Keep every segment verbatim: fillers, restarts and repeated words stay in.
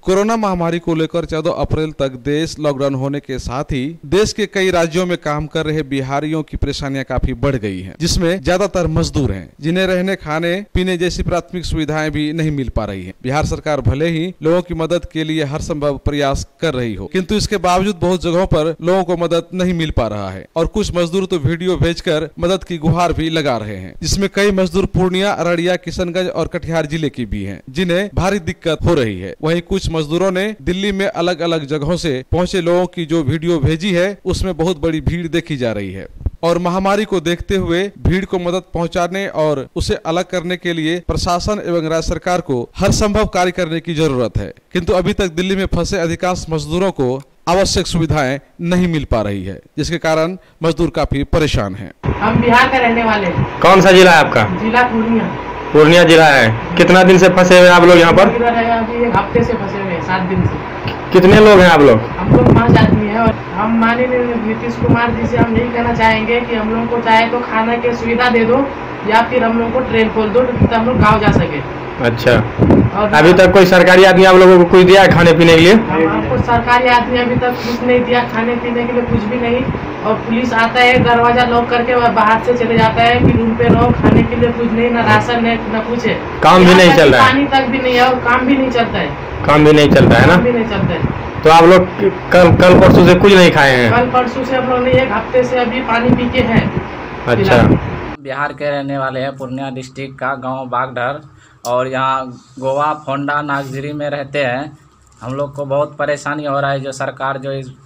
Corona महामारी को लेकर चौदह अप्रैल तक देश लॉकडाउन होने के साथ ही देश के कई राज्यों में काम कर रहे बिहारियों की परेशानियां काफी बढ़ गई हैं, जिसमें ज्यादातर मजदूर हैं, जिन्हें रहने खाने पीने जैसी प्राथमिक सुविधाएं भी नहीं मिल पा रही हैं। बिहार सरकार भले ही लोगों की मदद के लिए हर संभव प्रयास कर रही हो, किंतु इसके बावजूद बहुत जगहों पर लोगों को मदद नहीं मिल पा रहा है और कुछ मजदूर तो वीडियो भेजकर मदद की गुहार भी लगा रहे हैं, जिसमें कई मजदूर पूर्णिया, अररिया, किशनगंज और कटिहार जिले की भी हैं, जिन्हें भारी दिक्कत हो रही है। वहीं कुछ मजदूरों ने दिल्ली में अलग अलग जगहों से पहुंचे लोगों की जो वीडियो भेजी है, उसमें बहुत बड़ी भीड़ देखी जा रही है और महामारी को देखते हुए भीड़ को मदद पहुंचाने और उसे अलग करने के लिए प्रशासन एवं राज्य सरकार को हर संभव कार्य करने की जरूरत है, किंतु अभी तक दिल्ली में फंसे अधिकांश मजदूरों को आवश्यक सुविधाएं नहीं मिल पा रही है, जिसके कारण मजदूर काफी परेशान हैं। हम बिहार के रहने वाले हैं। कौन सा जिला है आपका? जिला पूर्णिया। पूर्णिया जिला है। कितना दिन से फंसे हुए आप लोग यहाँ पर? अभी एक हफ्ते से फंसे हुए हैं, सात दिन से। कितने लोग हैं आप लोग? हम लोग पाँच आदमी हैं और हम माननीय नीतीश कुमार जी से हम यही कहना चाहेंगे कि हम लोग को चाहे तो खाना की सुविधा दे दो या फिर हम लोग को ट्रेन खोल दो तो हम लोग गाँव जा सके। अच्छा, और अभी तक कोई सरकारी आदमी आप लोगों को कुछ दिया है खाने पीने के लिए? हमको सरकारी आदमी अभी तक कुछ नहीं दिया, खाने पीने के लिए कुछ भी नहीं। और पुलिस आता है, दरवाजा लॉक करके बाहर से चले जाता है कि रूम पे रहो, खाने के लिए कुछ नहीं, ना राशन है ना कुछ है। काम भी नहीं चल रहा है, पानी तक भी नहीं है और काम भी नहीं चलता है। काम भी नहीं चलता है ना? काम भी नहीं चलता है। तो आप लोग कल कल परसों से कुछ नहीं खाए हैं? कल परसों से हम लोग ने एक हफ्ते से अभी पानी पी के हैं। अच्छा, बिहार के रहने वाले हैं, पूर्णिया डिस्ट्रिक्ट का गांव बागडर, और यहाँ गोवा, फोंडा, नागजिरी में रहते हैं। हम लोग को बहुत परेशानी हो रहा है, जो सरकार जो इस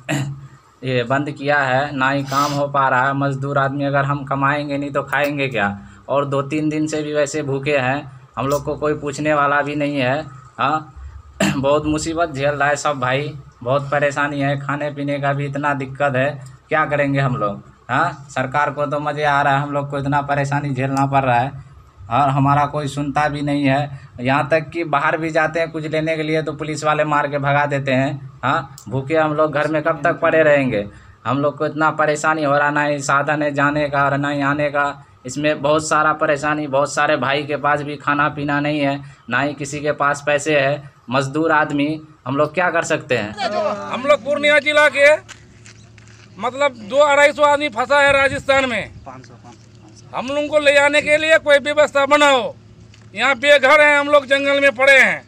ये बंद किया है, ना ही काम हो पा रहा है। मजदूर आदमी अगर हम कमाएंगे नहीं तो खाएंगे क्या? और दो तीन दिन से भी वैसे भूखे हैं, हम लोग को कोई पूछने वाला भी नहीं है। हाँ, बहुत मुसीबत झेल रहा है सब भाई, बहुत परेशानी है, खाने पीने का भी इतना दिक्कत है, क्या करेंगे हम लोग? हाँ, सरकार को तो मज़े आ रहा है, हम लोग को इतना परेशानी झेलना पड़ रहा है और हमारा कोई सुनता भी नहीं है। यहाँ तक कि बाहर भी जाते हैं कुछ लेने के लिए तो पुलिस वाले मार के भगा देते हैं। हाँ, भूखे हम लोग घर में कब तक पड़े रहेंगे? हम लोग को इतना परेशानी हो रहा, ना ही साधन है जाने का और ना ही आने का। इसमें बहुत सारा परेशानी, बहुत सारे भाई के पास भी खाना पीना नहीं है, ना ही किसी के पास पैसे है। मजदूर आदमी हम लोग क्या कर सकते हैं? हम लोग पूर्णिया जिला के मतलब दो अढ़ाई सौ आदमी फंसा है राजस्थान में। हम लोगों को ले जाने के लिए कोई व्यवस्था बनाओ। यहाँ बेघर हैं, हम लोग जंगल में पड़े हैं,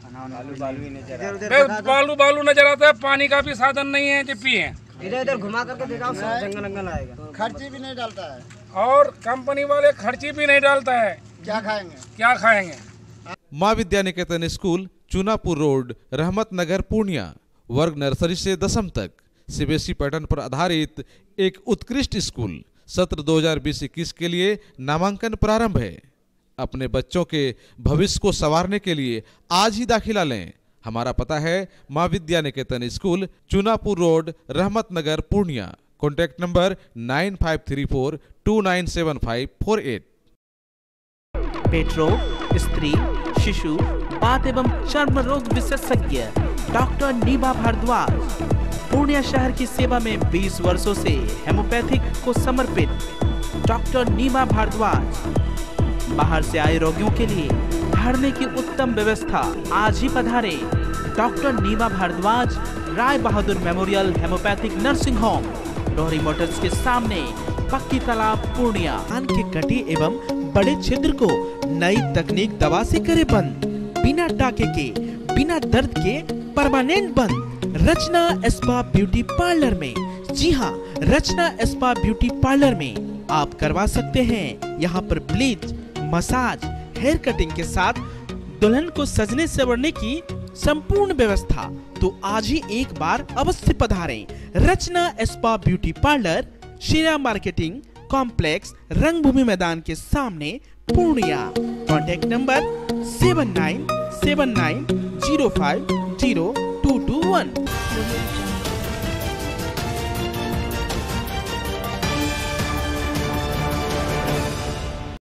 बालू बालू नजर आता है, पानी का भी साधन नहीं है जो पिए। इधर इधर घुमा करके दिखाओ, जंगल जंगल आएगा। खर्ची भी नहीं डालता है और कंपनी वाले खर्ची भी नहीं डालता है, क्या खाएंगे? क्या खाएंगे? Maa Vidya Niketan school, Chunapur road, Rahmat Nagar, Purnia. वर्ग नर्सरी से दसम तक सीबीएसई पैटर्न पर आधारित एक उत्कृष्ट स्कूल। सत्र दो हज़ार बीस इक्कीस के लिए नामांकन प्रारंभ है। अपने बच्चों के भविष्य को संवारने के लिए आज ही दाखिला लें। हमारा पता है Maa Vidya Niketan school, Chunapur road, Rahmat Nagar, Purnia. Contact number nine five three four two nine seven five four eight. पेट रोग, स्त्री, शिशु, बात एवं चर्म रोग विशेषज्ञ डॉक्टर नीबा भारद्वाज पूर्णिया शहर की सेवा में बीस वर्षों से हेमोपैथिक को समर्पित डॉक्टर नीबा भारद्वाज। बाहर से आए रोगियों के लिए ठहरने की उत्तम व्यवस्था। आज ही पधारे doctor Neeba Bhardwaj, Rai Bahadur memorial homeopathic nursing home, Dohri motors के सामने, पक्की तालाब, पूर्णिया। कान के कटी एवं बड़े छिद्र को नई तकनीक दवा से करे बंद, बिना टाके के, बिना दर्द के परमानेंट बंद। रचना स्पा ब्यूटी पार्लर में, जी हाँ, रचना स्पा ब्यूटी पार्लर में आप करवा सकते हैं। यहाँ पर ब्लीच, मसाज, हेयर कटिंग के साथ दुल्हन को सजने संवरने की संपूर्ण व्यवस्था। तो आज ही एक बार अवश्य पधारें। Rachna spa beauty parlour, Shera marketing complex, Rangbhoomi मैदान के सामने, Purnia. Contact number seven nine seven nine zero five zero two two one.